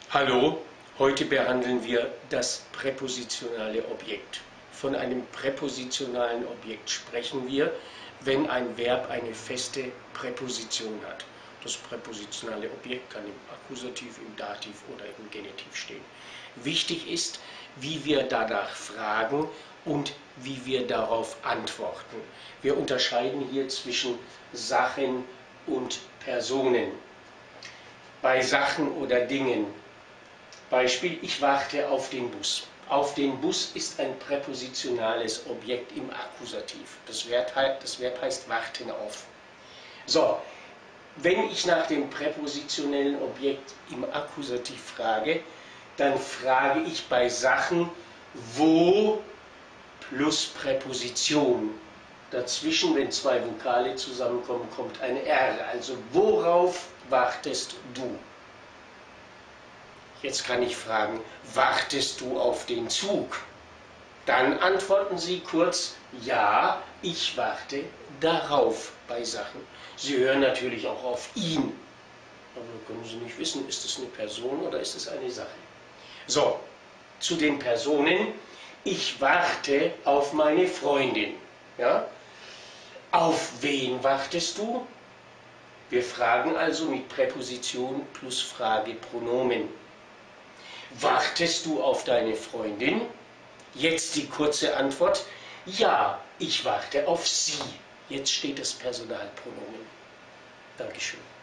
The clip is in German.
Hallo, heute behandeln wir das präpositionale Objekt. Von einem präpositionalen Objekt sprechen wir, wenn ein Verb eine feste Präposition hat. Das präpositionale Objekt kann im Akkusativ, im Dativ oder im Genitiv stehen. Wichtig ist, wie wir danach fragen und wie wir darauf antworten. Wir unterscheiden hier zwischen Sachen und Personen. Bei Sachen oder Dingen, Beispiel, ich warte auf den Bus. Auf den Bus ist ein präpositionales Objekt im Akkusativ. Das Verb heißt warten auf. So, wenn ich nach dem präpositionellen Objekt im Akkusativ frage, dann frage ich bei Sachen wo plus Präposition. Dazwischen, wenn zwei Vokale zusammenkommen, kommt ein R. Also worauf wartest du? Jetzt kann ich fragen, wartest du auf den Zug? Dann antworten Sie kurz, ja, ich warte darauf bei Sachen. Sie hören natürlich auch auf ihn. Aber können Sie nicht wissen, ist es eine Person oder ist es eine Sache? So, zu den Personen. Ich warte auf meine Freundin. Ja? Auf wen wartest du? Wir fragen also mit Präposition plus Fragepronomen. Wartest du auf deine Freundin? Jetzt die kurze Antwort. Ja, ich warte auf sie. Jetzt steht das Personalpronomen. Dankeschön.